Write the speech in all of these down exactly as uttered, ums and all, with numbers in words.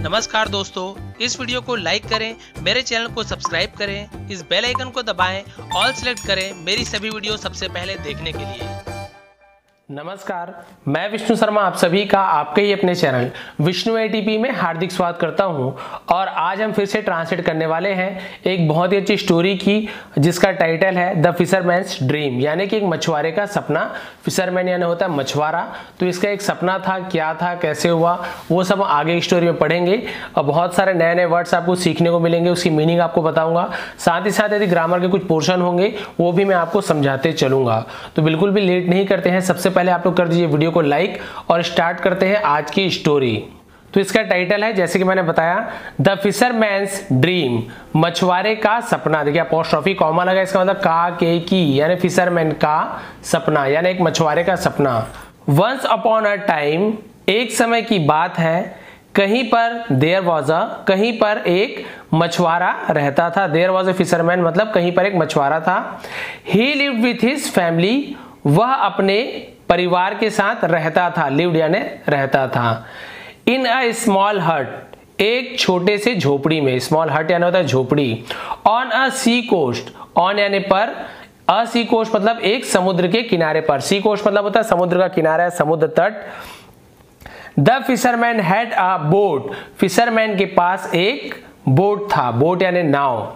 नमस्कार दोस्तों, इस वीडियो को लाइक करें, मेरे चैनल को सब्सक्राइब करें, इस बेल आइकन को दबाएं, ऑल सेलेक्ट करें मेरी सभी वीडियो सबसे पहले देखने के लिए। नमस्कार, मैं विष्णु शर्मा आप सभी का आपके ही अपने चैनल विष्णु एटीपी में हार्दिक स्वागत करता हूं। और आज हम फिर से ट्रांसलेट करने वाले हैं एक बहुत ही अच्छी स्टोरी की, जिसका टाइटल है द फिशरमैन्स ड्रीम, यानी कि एक मछुआरे का सपना। फिशरमैन यानी होता है मछुआरा, तो इसका एक सपना था, क्या था, कैसे हुआ, वो सब आगे स्टोरी में पढ़ेंगे। और बहुत सारे नए नए वर्ड्स आपको सीखने को मिलेंगे, उसकी मीनिंग आपको बताऊंगा। साथ ही साथ यदि ग्रामर के कुछ पोर्शन होंगे वो भी मैं आपको समझाते चलूंगा। तो बिल्कुल भी लेट नहीं करते हैं, सबसे पहले आप लोग कर दीजिए वीडियो को लाइक और स्टार्ट करते हैं आज की स्टोरी। तो इसका टाइटल है, जैसे कि मैंने बताया, द फिशरमैन्स ड्रीम, मछुआरे का सपना। देखिए अपोस्ट्रोफी कॉमा लगा, इसका मतलब का के की, यानी फिशरमैन का सपना, यानी एक मछुआरे का सपना। वंस अपॉन अ टाइम, एक समय की बात है, कहीं पर देयर वॉज अ, कहीं पर एक मछुआरा रहता था। देयर वॉज अ फिशरमैन मतलब कहीं पर एक मछुआरा था। He lived with his family, वह अपने परिवार के साथ रहता था। लिव्ड यानी रहता था। इन अ स्मॉल हट, एक छोटे से झोपड़ी में। स्मॉल हट यानी होता है झोपड़ी। On a sea coast, on यानी पर, अ सी कोस्ट मतलब एक समुद्र के किनारे पर। सी कोस्ट मतलब होता है समुद्र का किनारा, समुद्र तट। The fisherman had a boat, fisherman के पास एक बोट था। बोट यानी नाव।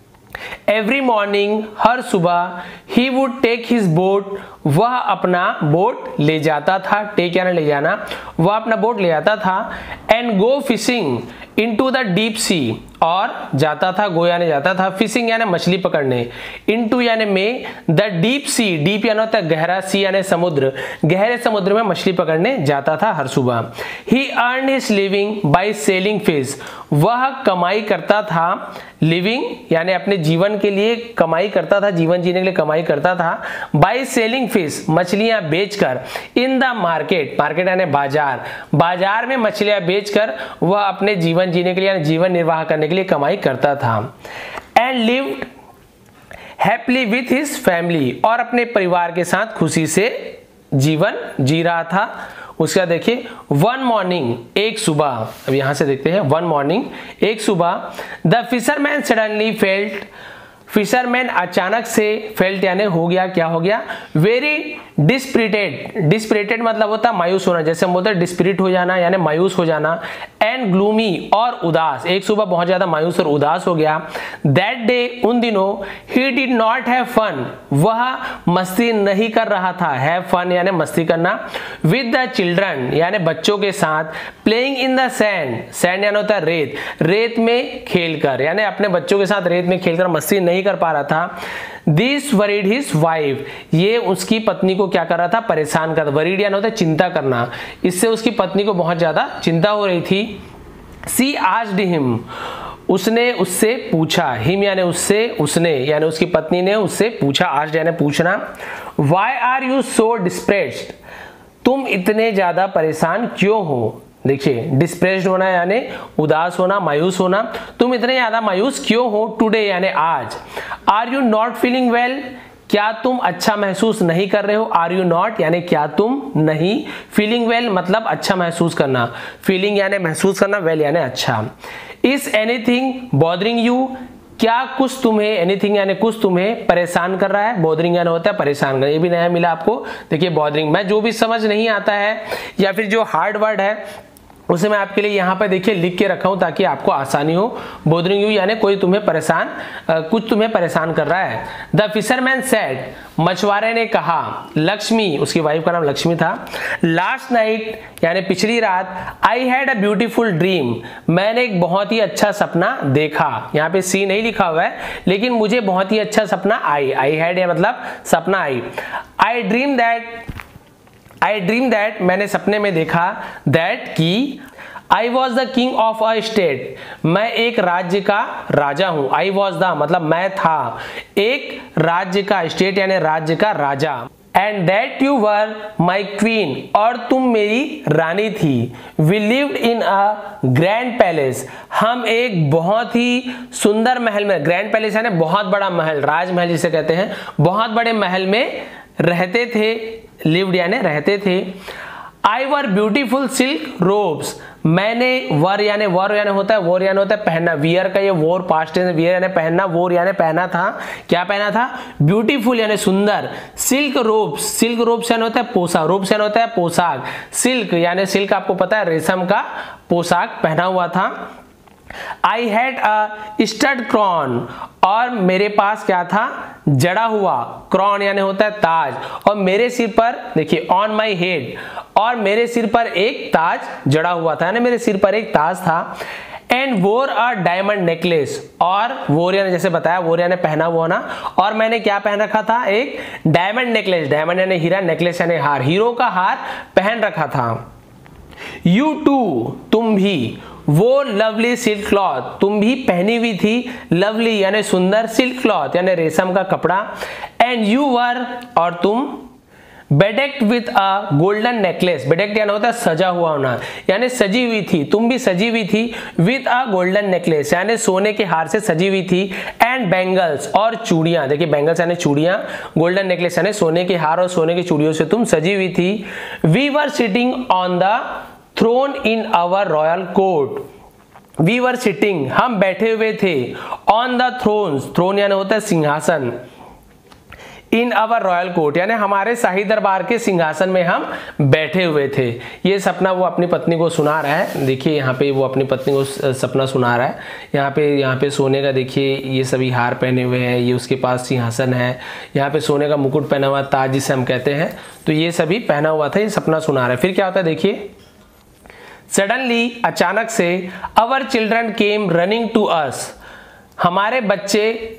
एवरी मॉर्निंग, हर सुबह, he would take his boat, वह अपना बोट ले जाता था। टेक यानी ले जाना, वह अपना बोट ले जाता था। And go fishing into the deep sea, और जाता था, गो यानी जाता था, फिशिंग यानी मछली पकड़ने, इनटू यानी में, द डीप सी, डीप यानी होता है गहरा, सी यानी समुद्र, गहरे समुद्र में मछली पकड़ने जाता था हर सुबह। He earn his living by selling fish, वह कमाई करता था, लिविंग यानी अपने जीवन के लिए कमाई करता था, जीवन जीने के लिए कमाई करता था। बाय सेलिंग फिश, मछलियां बेचकर। इन द मार्केट, मार्केट यानी बाजार, बाजार में मछलियां बेचकर वह अपने जीवन जीने के लिए, जीवन निर्वाह करने के लिए कमाई करता था। And lived happily with his family, और अपने परिवार के साथ खुशी से जीवन जी रहा था। उसका देखिए, वन मॉर्निंग, एक सुबह, अब यहां से देखते हैं, वन मॉर्निंग, एक सुबह, the fisherman suddenly felt, fisherman अचानक से, फेल्ट यानी हो गया, क्या हो गया, वेरी डिस्पिरिटेड, डिस्पिरिटेड मतलब होता है मायूस होना, जैसे हम बोलते हैं डिस्पिरिट हो जाना यानी मायूस हो जाना। एंड ग्लूमी, और उदास, एक सुबह बहुत ज्यादा मायूस और उदास हो गया। दैट डे, उन दिनों, he did not have fun, वह मस्ती नहीं कर रहा था। हैव फन यानी मस्ती करना। विद द चिल्ड्रन यानी बच्चों के साथ। Playing in the sand, sand यानी होता है रेत, रेत में खेलकर, यानी अपने बच्चों के साथ रेत में खेलकर मस्ती नहीं कर पा रहा था। दिस वरीड हिज वाइफ, ये उसकी पत्नी को क्या कर रहा था, परेशान कर। वरीड यानी होता है चिंता करना, इससे उसकी पत्नी को बहुत ज्यादा चिंता हो रही थी। सी आस्क्ड हिम, उसने उससे पूछा, हिम यानी उससे, उसने यानी उसकी पत्नी ने उससे पूछा, आस्क्ड यानी पूछना। Why are you so depressed, तुम इतने ज्यादा परेशान क्यों हो। देखिए डिस्प्रेस्ड होना यानी उदास होना, मायूस होना, तुम इतने ज्यादा मायूस क्यों हो। टुडे यानी आज। Are you not feeling well, क्या तुम अच्छा महसूस नहीं कर रहे हो। आर यू नॉट यानी क्या तुम नहीं, फीलिंग वेल मतलब अच्छा महसूस करना, फीलिंग यानी महसूस करना, वेल यानी अच्छा। इज एनीथिंग बॉदरिंग यू, क्या कुछ तुम्हें, एनीथिंग यानी कुछ तुम्हें परेशान कर रहा है। बॉदरिंग यानी होता है परेशान करना, ये भी नया मिला आपको। देखिए बॉदरिंग, मैं जो भी समझ नहीं आता है या फिर जो हार्ड वर्ड है उसे मैं आपके लिए यहाँ पर देखिए लिख के रखा हूं ताकि आपको आसानी हो। बोदरिंग यू यानी कोई तुम्हें परेशान, कुछ तुम्हें परेशान कर रहा है। द फिशरमैन सेड, मछुआरे ने कहा, लक्ष्मी, उसकी वाइफ का नाम लक्ष्मी था। लास्ट नाइट यानी पिछली रात, I had a beautiful dream, मैंने एक बहुत ही अच्छा सपना देखा। यहाँ पे सी नहीं लिखा हुआ है, लेकिन मुझे बहुत ही अच्छा सपना आई, आई हैड या मतलब सपना आई। I dream that, I dream that मैंने सपने में देखा, दैट की I was the king of a state, मैं एक राज्य का राजा हूं। आई वॉज द मतलब मैं था एक राज्य का, स्टेट यानी राज्य का राजा। And that you were my queen, और तुम मेरी रानी थी। We lived in a grand palace, हम एक बहुत ही सुंदर महल में, ग्रैंड पैलेस यानी बहुत बड़ा महल, राजमहल जिसे कहते हैं, बहुत बड़े महल में रहते थे। लिव्ड यानी रहते थे। I wore beautiful silk robes, मैंने वर यानी वर यानी होता है वोर यानी होता है पहनना, वियर का ये वोर पास्ट टेंस, वियर यानी पहनना, वोर यानी पहना था, क्या पहना था, ब्यूटीफुल यानी सुंदर, सिल्क रोब्स, सिल्क रोब्स यानी होता है पोशाक, रोब्स यानी होता है पोशाक, सिल्क यानी सिल्क आपको पता है रेशम का पोशाक पहना हुआ था। I had a stud crown, और मेरे पास क्या था, जड़ा हुआ, क्रॉन यानी होता है ताज, और मेरे सिर पर देखिए ऑन माई हेड, और मेरे सिर पर एक ताज जड़ा हुआ था, यानी मेरे सिर पर एक ताज था। एंड वोर अ डायमंड नेकलेस, और वोर यानी जैसे बताया वोर यानी पहना हुआ ना, और मैंने क्या पहन रखा था, एक डायमंड नेकलेस, डायमंड यानी हीरा, नेकलेस यानी हार, हीरो का हार पहन रखा था। यू टू, तुम भी, वो लवली सिल्क क्लॉथ, तुम भी पहनी हुई थी, लवली यानी सुंदर, सिल्क क्लॉथ यानी रेशम का कपड़ा। एंड यू वर, और तुम, bedecked with a golden necklace, bedecked यानी होता है सजा हुआ होना, यानी सजी हुई थी, तुम भी सजी हुई थी, विथ अ गोल्डन नेकलेस यानी सोने के हार से सजी हुई थी। एंड बैंगल्स, और चूड़ियां, देखिए बैंगल्स यानी चूड़ियां, गोल्डन नेकलेस यानी सोने के हार और सोने की चूड़ियों से तुम सजी हुई थी। We were sitting on the throne in our royal court, we were sitting, हम बैठे हुए थे, ऑन द थ्रोन, थ्रोन यानी होता है सिंहासन, इन अवर रॉयल कोर्ट यानी हमारे शाही दरबार के सिंहासन में हम बैठे हुए थे। ये सपना वो अपनी पत्नी को सुना रहा है, देखिए यहाँ पे वो अपनी पत्नी को सपना सुना रहा है, यहाँ पे यहाँ पे सोने का देखिए ये सभी हार पहने हुए हैं, ये उसके पास सिंहासन है, यहाँ पे सोने का मुकुट पहना हुआ, ताज जिसे हम कहते हैं, तो ये सभी पहना हुआ था, ये सपना सुना रहा है। फिर क्या होता है देखिए, सडनली अचानक से, our children came running to us, हमारे बच्चे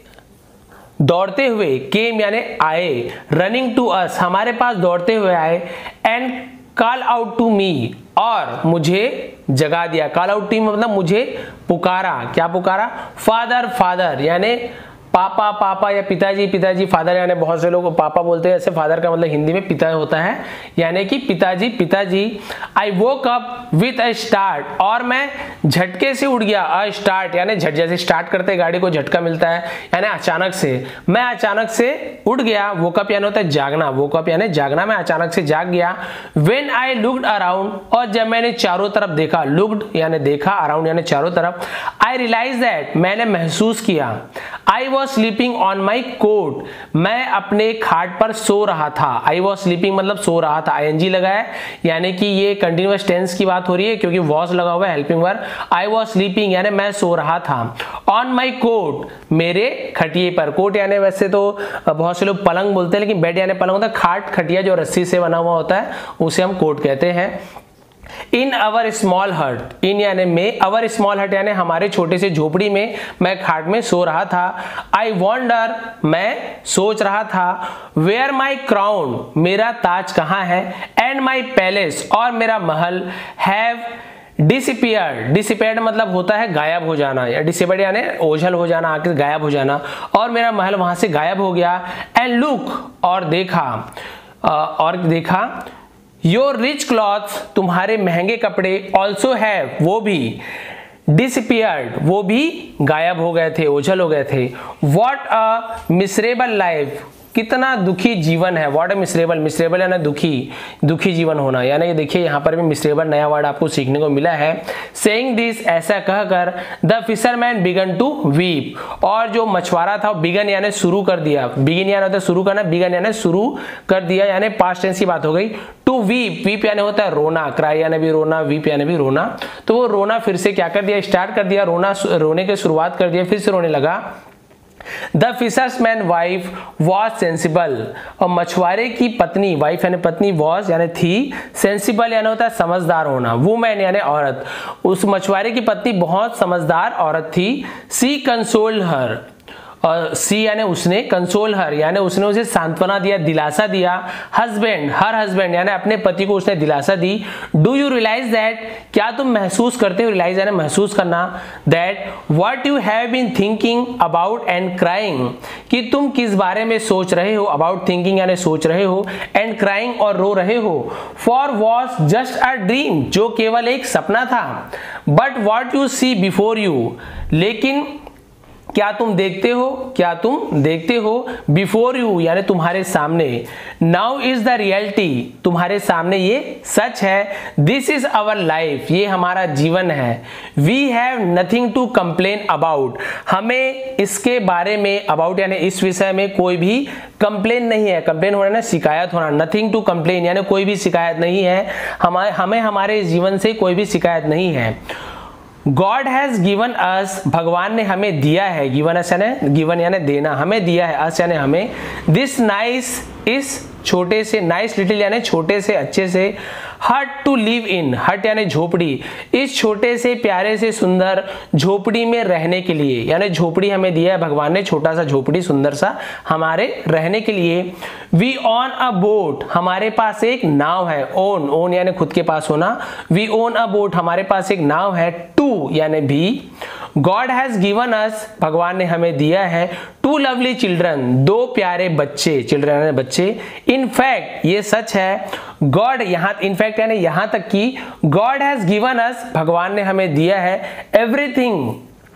दौड़ते हुए, केम यानी आए, रनिंग टू अस हमारे पास दौड़ते हुए आए, and call out to me, और मुझे जगा दिया, कॉल आउट टू मतलब मुझे पुकारा, क्या पुकारा, फादर फादर यानी पापा पापा या पिताजी पिताजी, फादर यानी बहुत से लोग पापा बोलते हैं, ऐसे फादर का मतलब हिंदी में पिता होता है, यानी कि पिताजी पिताजी। I woke up with a start, और मैं झटके से उठ गया, अ स्टार्ट यानी झट, जैसे स्टार्ट करते गाड़ी को झटका मिलता है, यानी अचानक से, मैं अचानक से उठ गया, वोकअप यानी होता है जागना, वोकअप यानी जागना, मैं अचानक से जाग गया। व्हेन आई लुक्ड अराउंड, और जब मैंने चारों तरफ देखा, लुक्ड यानी देखा, अराउंड यानी चारों तरफ, आई रियलाइज दैट, मैंने महसूस किया, I was sleeping on my cot, मैं अपने खाट पर सो रहा था, आई वॉज स्लीपिंग मतलब सो रहा था, आई एन जी लगा है, यानी कि ये कंटिन्यूअस टेंस की बात हो रही है क्योंकि वॉज लगा हुआ है helping verb, I was sleeping यानी मैं सो रहा था, ऑन माई कोट मेरे खटिए पर, कोट यानी वैसे तो बहुत से लोग पलंग बोलते हैं, लेकिन बेड यानी पलंग होता है, खाट खटिया जो रस्सी से बना हुआ होता है उसे हम कोट कहते हैं। इन अवर स्मॉल हट, इन यानी में, अवर स्मॉल हट यानी हमारे छोटे से झोपड़ी में मैं खाट में सो रहा था। आई वॉन्डर मैं सोच रहा था, वेयर माई क्राउन मेरा ताज कहाँ है, एंड माई पैलेस और मेरा महल, हैव डिसिपियर्ड, डिसिपियर्ड मतलब होता है गायब हो जाना, या डिसिपियर्ड यानी ओझल हो जाना, आके गायब हो जाना, और मेरा महल वहां से गायब हो गया। एंड लुक और देखा, और देखा, योर रिच क्लॉथ्स तुम्हारे महंगे कपड़े, ऑल्सो है वो भी, डिसअपीयर्ड वो भी गायब हो गए थे, ओझल हो गए थे। व्हाट अ मिसरेबल लाइफ कितना दुखी जीवन है, व्हाट अ मिसरेबल, मिसरेबल यानी दुखी, दुखी जीवन होना, यानी देखिए यहाँ पर भी मिसरेबल नया वर्ड आपको सीखने को मिला है। सेइंग दिस ऐसा कहकर, the fisherman began to weep, और जो मछुआरा था बिगन यानी शुरू कर दिया, बिगिन यानी होता है शुरू करना, बिगन यानी शुरू कर दिया, यानी पास्ट टेंस की बात हो गई। टू वीप, वीप यानी होता है रोना, क्राई यानी भी रोना, वीप यानी भी रोना, तो वो रोना फिर से क्या कर दिया, स्टार्ट कर दिया, रोना रोने की शुरुआत कर दिया, फिर से रोने लगा। The fisherman's wife was sensible, और मछुआरे की पत्नी, वाइफ यानी पत्नी, वॉज यानी थी, सेंसिबल यानी होता है समझदार होना, वुमैन यानी औरत, उस मछुआरे की पत्नी बहुत समझदार औरत थी। सी कंसोल्ड हर, और सी यानी उसने, कंसोल हर यानी उसने उसे सांत्वना दिया, दिलासा दिया। हस्बैंड, हर हस्बैंड यानी अपने पति को उसने दिलासा दी। डू यू रियलाइज दैट, क्या तुम महसूस करते हो, रियलाइज यानी महसूस करना, that what you have been thinking about and crying, कि तुम किस बारे में सोच रहे हो, अबाउट थिंकिंग यानी सोच रहे हो, एंड क्राइंग और रो रहे हो। For was just a dream, जो केवल एक सपना था। But what you see before you, लेकिन क्या तुम देखते हो, क्या तुम देखते हो, बिफोर यू यानी तुम्हारे सामने, नाउ इज द रियलिटी तुम्हारे सामने ये सच है, दिस इज आवर लाइफ ये हमारा जीवन है, we have nothing to complain about हमें इसके बारे में, अबाउट यानी इस विषय में कोई भी कंप्लेन नहीं है, कंप्लेन होना ना शिकायत होना, नथिंग टू कंप्लेन यानी कोई भी शिकायत नहीं है, हमारे हमें हमारे जीवन से कोई भी शिकायत नहीं है। गॉड हैज गिवन अस भगवान ने हमें दिया है, गिवन अस यानी गिवन यानी देना, हमें दिया है, अस यानी हमें, दिस नाइस इस छोटे से, नाइस लिटिल यानी छोटे से अच्छे से, हट टू लिव इन हट यानी झोपड़ी, इस छोटे से प्यारे से सुंदर झोपड़ी में रहने के लिए, यानी झोपड़ी हमें दिया है भगवान ने, छोटा सा झोपड़ी सुंदर सा हमारे रहने के लिए। वी ऑन अ बोट हमारे पास एक नाव है, ओन ओन यानी खुद के पास होना, वी ओन अ बोट हमारे पास एक नाव है, टू यानी भी, गॉड हैज गिवन अस भगवान ने हमें दिया है, टू लवली चिल्ड्रन दो प्यारे बच्चे, चिल्ड्रन यानी बच्चे, इनफैक्ट ये सच है, गॉड यहाँ इनफैक्ट यानी यहाँ तक कि, गॉड हैज गिवन अस भगवान ने हमें दिया है, एवरीथिंग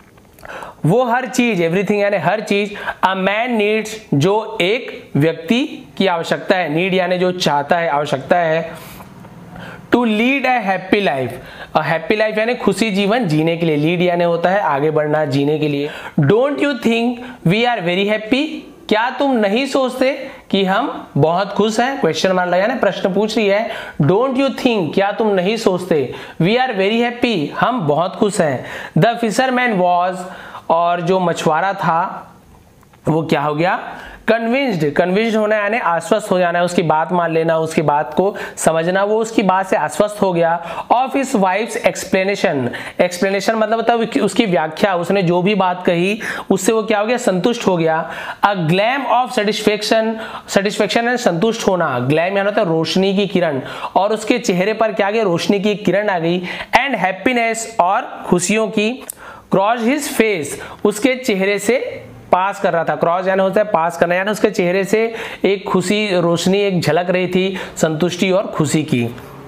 वो हर चीज, एवरीथिंग यानी हर चीज, अ मैन नीड्स जो एक व्यक्ति की आवश्यकता है, नीड यानी जो चाहता है, आवश्यकता है, to lead a happy life happy life यानी खुशी जीवन जीने के लिए, लीड यानी होता है आगे बढ़ना, जीने के लिए। Don't you think we are very happy क्या तुम नहीं सोचते कि हम बहुत खुश हैं, क्वेश्चन मार्क लगा ना, प्रश्न पूछ रही है, डोंट यू थिंक क्या तुम नहीं सोचते, वी आर वेरी हैप्पी हम बहुत खुश हैं। द फिशरमैन वॉज और जो मछुआरा था वो क्या हो गया, कन्विंस्ड, कन्विंस्ड होना यानी आश्वस्त हो जाना, उसकी बात मान लेना, उसकी बात को समझना, वो उसकी बात से आश्वस्त हो गया। Of his wife's explanation, explanation मतलब होता है उसकी व्याख्या, उसने जो भी बात कही उससे वो क्या हो गया, संतुष्ट हो गया। A gleam of satisfaction, satisfaction है संतुष्ट होना, ग्लैम यानी होता है रोशनी की किरण, और उसके चेहरे पर क्या आ गया, रोशनी की किरण आ गई। एंड हैप्पीनेस और खुशियों की, क्रॉस हिज फेस उसके चेहरे से पास कर रहा था, क्रॉस यानी होता है पास करना, यानी उसके चेहरे से एक खुशी, रोशनी एक झलक रही थी संतुष्टि और खुशी की।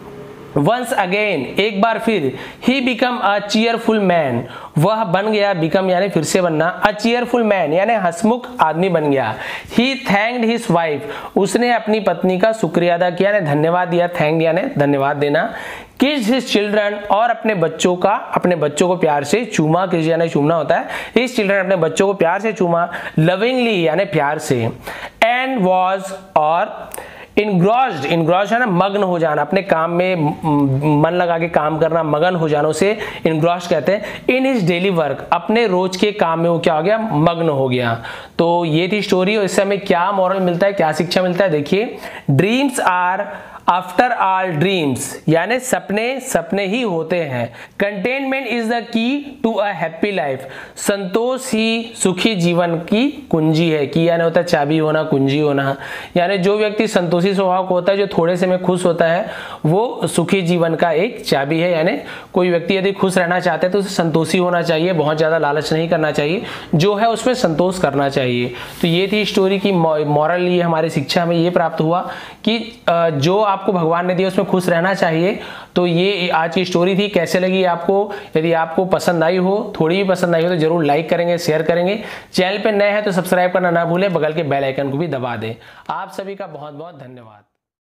वंस अगेन एक बार फिर, he become a cheerful man वह बन गया, बिकम यानी फिर से बनना, अ चीयरफुल मैन यानी हंसमुख आदमी बन गया। ही थैंक्ड हिज वाइफ उसने अपनी पत्नी का शुक्रिया अदा किया, यानी धन्यवाद दिया, थैंक यानी धन्यवाद देना। किस हिज चिल्ड्रन और अपने बच्चों का, अपने बच्चों को प्यार से चूमा, किस यानी चूमना होता है, हिज चिल्ड्रन अपने बच्चों को प्यार से चूमा, लविंगली यानी प्यार से। एंड वॉज और इनग्रॉस्ड, इनग्रॉस्ड है ना मग्न हो जाना, अपने काम में मन लगा के काम करना, मगन हो जाना उसे इनग्रॉस्ड कहते हैं। इन हिज डेली वर्क अपने रोज के काम में वो क्या हो गया, मग्न हो गया। तो ये थी स्टोरी, और इससे हमें क्या मॉरल मिलता है, क्या शिक्षा मिलता है, देखिए, dreams are after all dreams यानी सपने सपने ही होते हैं। Contentment is the key to a happy life संतोष ही सुखी जीवन की कुंजी है, की यानी होता है चाबी होना, कुंजी होना, यानी जो व्यक्ति संतोषी स्वभाव को होता है, जो थोड़े से में खुश होता है, वो सुखी जीवन का एक चाबी है। यानी कोई व्यक्ति यदि खुश रहना चाहता है तो उसे संतोषी होना चाहिए, बहुत ज्यादा लालच नहीं करना चाहिए, जो है उसमें संतोष करना चाहिए। तो ये थी स्टोरी की मॉरल, ये हमारी शिक्षा में ये प्राप्त हुआ कि जो आपको भगवान ने दिया उसमें खुश रहना चाहिए। तो ये आज की स्टोरी थी, कैसे लगी आपको, यदि आपको पसंद आई हो, थोड़ी भी पसंद आई हो तो जरूर लाइक करेंगे, शेयर करेंगे। चैनल पे नए हैं तो सब्सक्राइब करना ना भूलें, बगल के बेल आइकन को भी दबा दें। आप सभी का बहुत बहुत धन्यवाद।